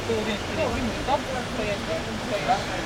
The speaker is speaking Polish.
то уверен, что режим будет так стоять, стоять.